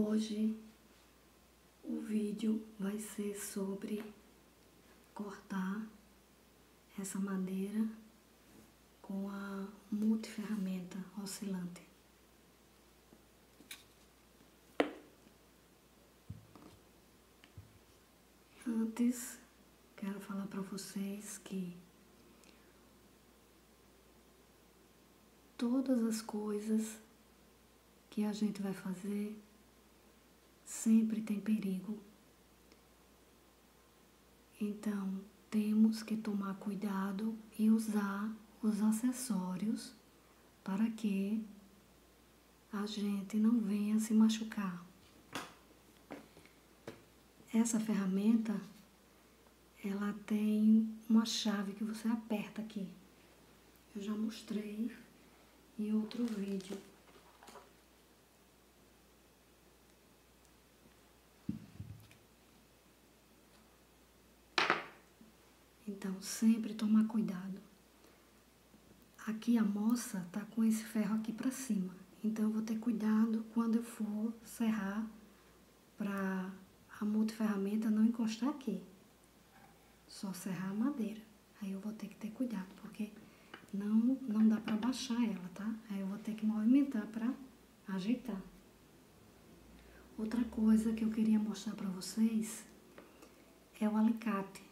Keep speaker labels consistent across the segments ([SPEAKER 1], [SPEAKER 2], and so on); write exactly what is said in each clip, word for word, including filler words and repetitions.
[SPEAKER 1] Hoje o vídeo vai ser sobre cortar essa madeira com a multiferramenta oscilante. Antes, quero falar para vocês que todas as coisas que a gente vai fazer sempre tem perigo. Então, temos que tomar cuidado e usar os acessórios para que a gente não venha se machucar. Essa ferramenta, ela tem uma chave que você aperta aqui. Eu já mostrei em outro vídeo. Então, sempre tomar cuidado. Aqui a moça tá com esse ferro aqui para cima. Então, eu vou ter cuidado quando eu for serrar para a multiferramenta não encostar aqui. Só serrar a madeira. Aí eu vou ter que ter cuidado, porque não, não dá para baixar ela, tá? Aí eu vou ter que movimentar para ajeitar. Outra coisa que eu queria mostrar para vocês é o alicate.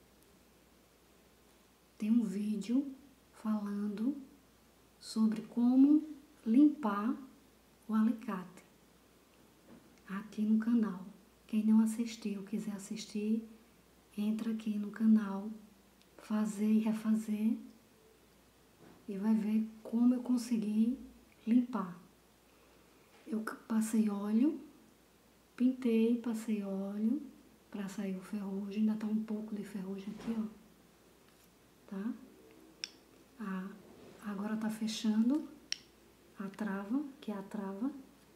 [SPEAKER 1] Tem um vídeo falando sobre como limpar o alicate aqui no canal. Quem não assistiu, quiser assistir, entra aqui no canal, fazer e refazer, e vai ver como eu consegui limpar. Eu passei óleo, pintei, passei óleo para sair o ferrugem, ainda tá um pouco de ferrugem aqui, ó. Tá? Ah, agora tá fechando a trava, que é a trava,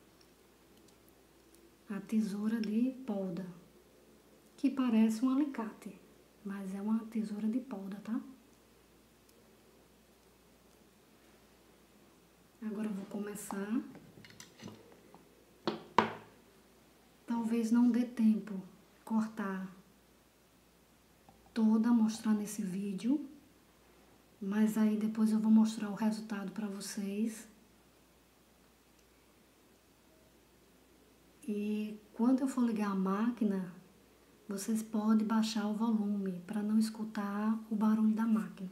[SPEAKER 1] a tesoura de polda, que parece um alicate, mas é uma tesoura de polda, tá? Agora eu vou começar. Talvez não dê tempo cortar toda, mostrar nesse vídeo. Mas aí depois eu vou mostrar o resultado para vocês. E quando eu for ligar a máquina, vocês podem baixar o volume para não escutar o barulho da máquina.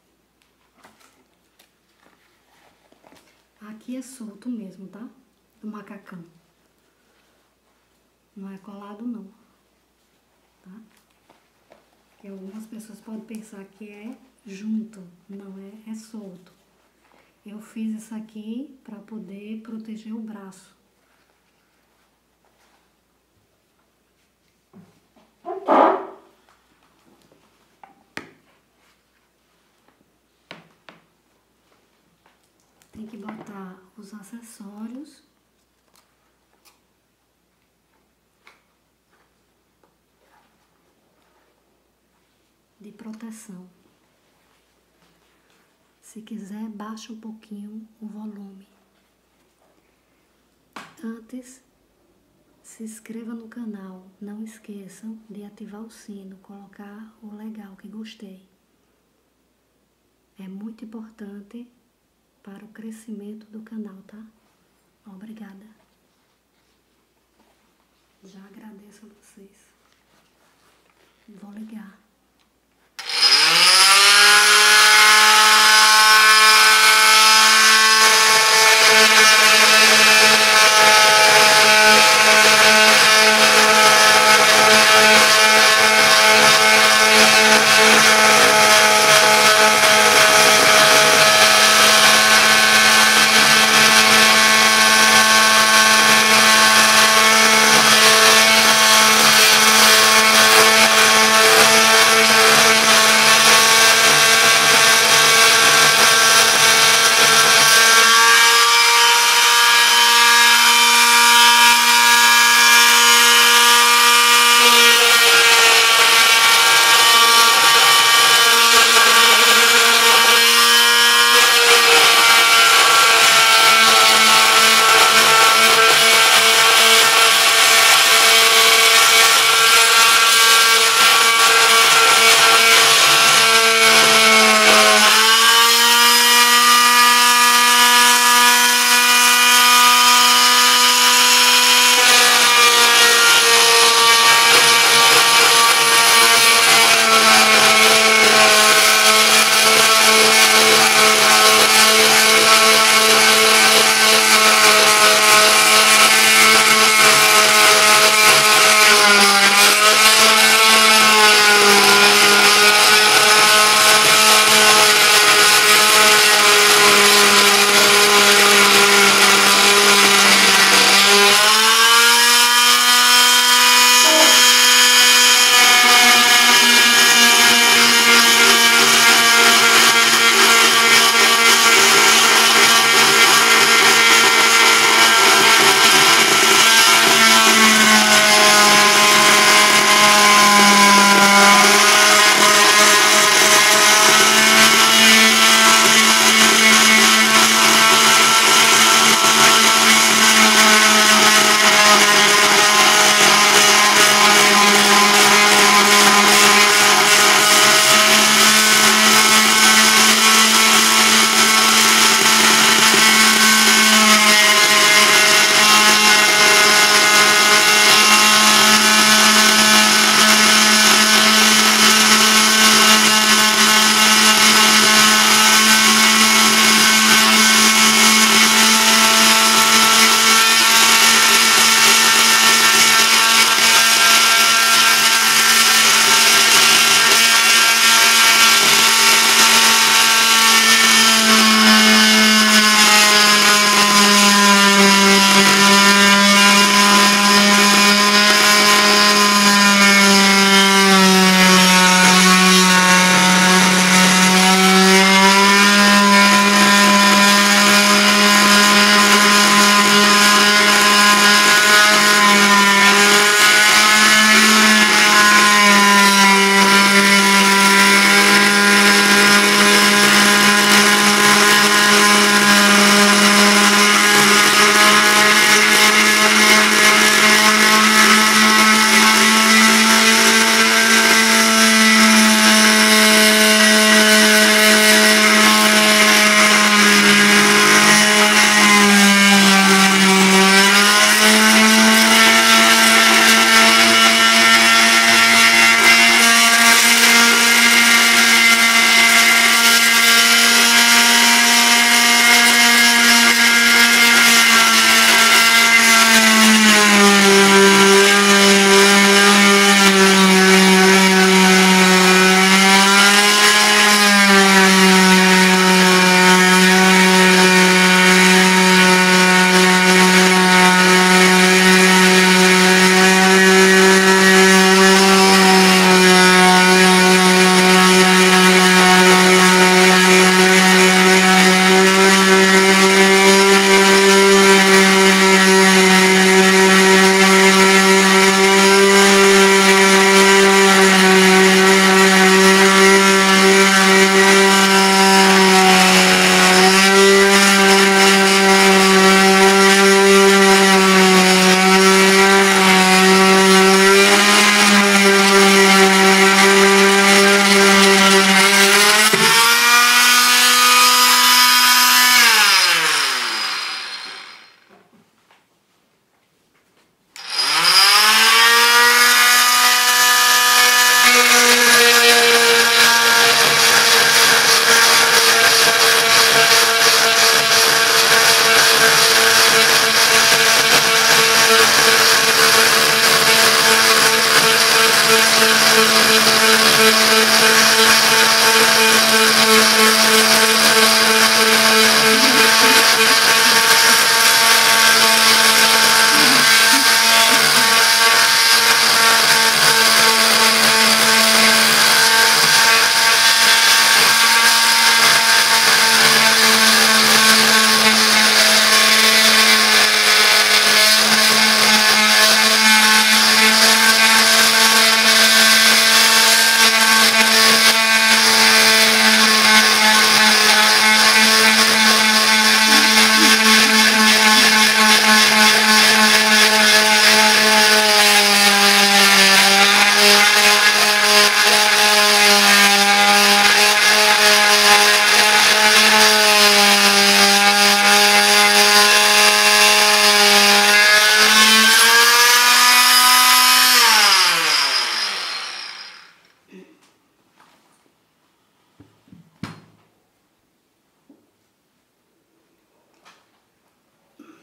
[SPEAKER 1] Aqui é solto mesmo, tá? Do macacão. Não é colado não, tá? Porque algumas pessoas podem pensar que é junto, não é, é solto. Eu fiz isso aqui para poder proteger o braço. Tem que botar os acessórios. De proteção. Se quiser, baixa um pouquinho o volume. Antes, se inscreva no canal. Não esqueçam de ativar o sino, colocar o legal que gostei. É muito importante para o crescimento do canal, tá? Obrigada. Já agradeço a vocês. Vou ligar.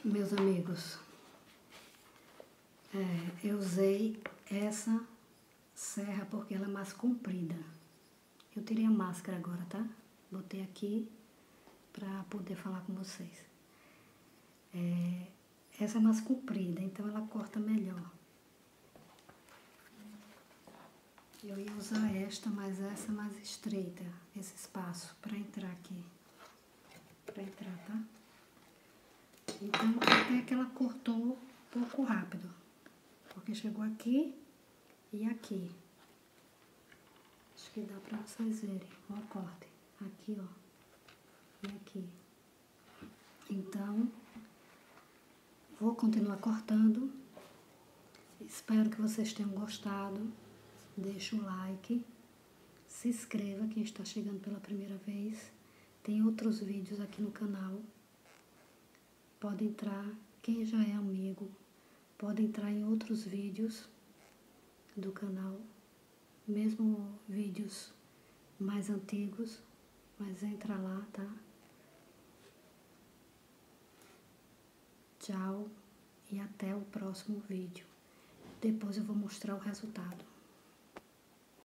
[SPEAKER 1] Meus amigos, é, eu usei essa serra porque ela é mais comprida. Eu tirei a máscara agora, tá? Botei aqui pra poder falar com vocês. É, essa é mais comprida, então ela corta melhor. Eu ia usar esta, mas essa é mais estreita, esse espaço, pra entrar aqui. Pra entrar, tá? Então, até que ela cortou um pouco rápido. Porque chegou aqui e aqui. Acho que dá pra vocês verem. Ó o corte. Aqui, ó. E aqui. Então, vou continuar cortando. Espero que vocês tenham gostado. Deixa o like. Se inscreva quem está chegando pela primeira vez. Tem outros vídeos aqui no canal. Pode entrar. Quem já é amigo, pode entrar em outros vídeos do canal. Mesmo vídeos mais antigos. Mas entra lá, tá? Tchau e até o próximo vídeo. Depois eu vou mostrar o resultado.